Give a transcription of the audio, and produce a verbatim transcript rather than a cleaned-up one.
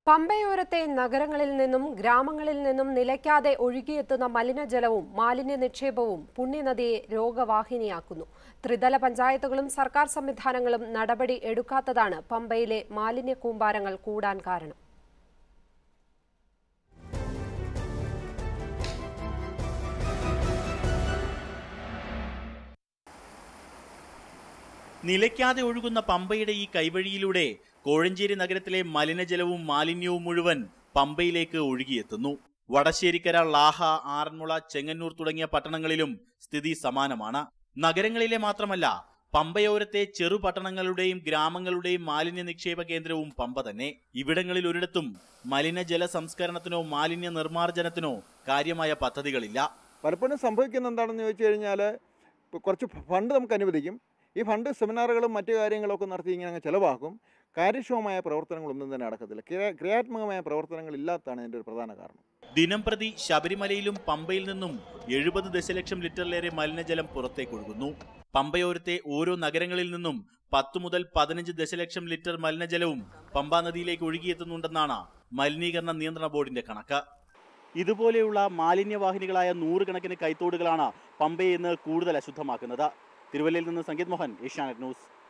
പമ്പയോരത്തെ നഗരങ്ങളിൽ നിന്നും ഗ്രാമങ്ങളിൽ നിന്നും നിലയ്ക്കാതെ ഒഴുകിയെത്തുന്ന മലിനജലവും മാലിന്യ നിക്ഷേപവും പുണ്യനദിയെ രോഗവാഹിനിയാക്കുന്നു. ത്രിതല പഞ്ചായത്തുകളും സർക്കാർ സംവിധാനങ്ങളും നടപടി എടുക്കാത്തതാണ് പമ്പയിലെ മാലിന്യ കൂമ്പാരങ്ങൾ കൂടാൻ കാരണം. നിലയ്ക്കാതെ ഒഴുകുന്ന പമ്പയുടെ ഈ കൈവഴിയിലൂടെ കോഴഞ്ചേരി നഗരത്തിലെ മലിനജലവും മാലിന്യവും മുഴുവൻ പമ്പയിലേക്ക് ഒഴുകിയെത്തുന്നു. വടശ്ശേരിക്കര, ലാഹ, ആറന്മുള, ചെങ്ങന്നൂർ തുടങ്ങിയ പട്ടണങ്ങളിലും സ്ഥിതി സമാനമാണ്. നഗരങ്ങളിലെ മാത്രമല്ല, പമ്പയോരത്തെ ചെറു പട്ടണങ്ങളുടെയും ഗ്രാമങ്ങളുടെയും മാലിന്യ നിക്ഷേപ കേന്ദ്രവും പമ്പ തന്നെ. ഇവിടങ്ങളിൽ ഒരിടത്തും മലിനജല സംസ്കരണത്തിനോ മാലിന്യ നിർമ്മാർജ്ജനത്തിനോ കാര്യമായ പദ്ധതികളില്ല. പലപ്പോഴും സംഭവിക്കുന്ന എന്താണെന്ന് ചോദിച്ചു കഴിഞ്ഞാൽ, കുറച്ച് ഫണ്ട് നമുക്ക് അനുവദിക്കും. ഈ ഫണ്ട് സെമിനാറുകളും മറ്റു കാര്യങ്ങളൊക്കെ നടത്തി ഇങ്ങനെ അങ്ങ് ചിലവാക്കും. കാര്യക്ഷമമായ പ്രവർത്തനങ്ങളൊന്നും തന്നെ നടക്കത്തില്ല. ക്രിയാത്മകമായ പ്രവർത്തനങ്ങൾ ഇല്ലാത്തതാണ് ഇതിൻ്റെ ഒരു പ്രധാന കാരണം. ദിനം പ്രതി ശബരിമലയിലും പമ്പയിൽ നിന്നും എഴുപത് ദശലക്ഷം ലിറ്ററിലേറെ മലിനജലം പുറത്തേക്കൊഴുകുന്നു. പമ്പയോരത്തെ ഓരോ നഗരങ്ങളിൽ നിന്നും പത്ത് മുതൽ പതിനഞ്ച് ദശലക്ഷം ലിറ്റർ മലിനജലവും പമ്പാ നദിയിലേക്ക് ഒഴുകിയെത്തുന്നുണ്ടെന്നാണ് മലിനീകരണ നിയന്ത്രണ ബോർഡിന്റെ കണക്ക്. ഇതുപോലെയുള്ള മാലിന്യവാഹിനികളായ നൂറുകണക്കിന് കൈത്തോടുകളാണ് പമ്പയെ ഇന്ന് കൂടുതൽ അശുദ്ധമാക്കുന്നത്. തിരുവല്ലയിൽ നിന്ന് സംഗീത് മോഹൻ, ഏഷ്യാനെറ്റ് ന്യൂസ്.